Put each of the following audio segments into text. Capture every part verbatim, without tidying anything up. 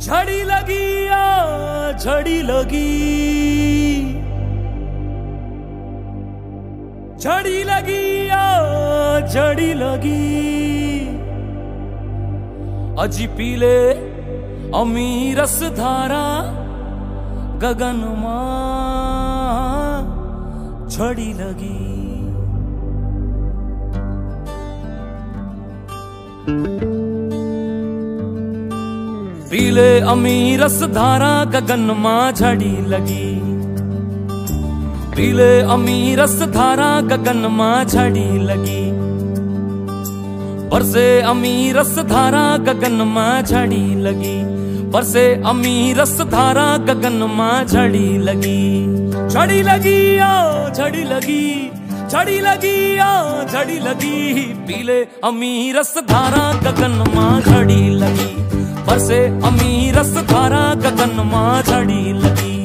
झड़ी लगी आ झड़ी लगी, झड़ी लगी आ झड़ी लगी। अजी पीले अमीरस धारा गगन मां झड़ी लगी। पीले अमीरस धारा गगन मां झड़ी लगी। पीले अमीरस धारा गगन मां झड़ी लगी। बरसे अमीरस धारा गगन मां झड़ी लगी। बरसे अमीरस धारा गगन मां झड़ी लगी। झड़ी लगी आ झड़ी लगी, झड़ी लगी आ झड़ी लगी। पीले अमीरस धारा गगन मां झड़ी लगी। बरसे अमीरस धारा गगन मां झड़ी लगी।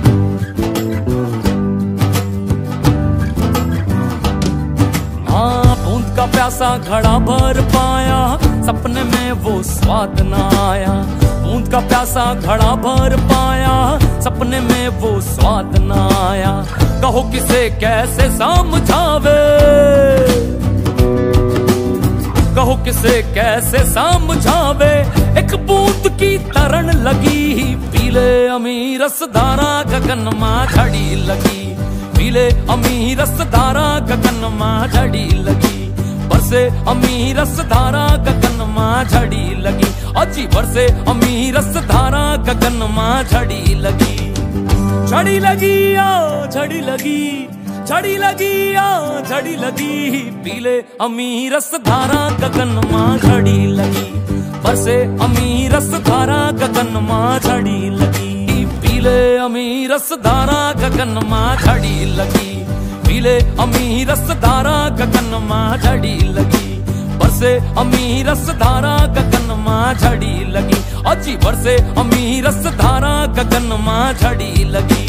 हाँ बूंद का प्यासा घड़ा भर पाया, सपने में वो स्वाद न आया। बूंद का प्यासा घड़ा भर पाया, सपने में वो स्वाद न आया। कहो किसे कैसे समझावे, कहो किसे कैसे समझावे। एक बूंद की तरण लगी। पीले अमीरस धारा गगन मां झड़ी लगी। पीले अमीरस धारा गगन मां झड़ी लगी। बरसे अमीरस धारा गगन मां झड़ी लगी। अजी बरसे अमीरस धारा गगन मां झड़ी लगी। झड़ी लगी आ झड़ी लगी, झड़ी लगी आ झड़ी लगी। पीले अमीरस धारा गगन मां झड़ी लगी। बरसे अमीरस धारा गगन मां झड़ी लगी। पीले अमीरस धारा गगन मां झड़ी लगी। पीले अमीरस धारा गगन मां झड़ी लगी। बरसे अमीरस धारा गगन मां झड़ी लगी। अजी बरसे अमीरस धारा गगन मां झड़ी लगी।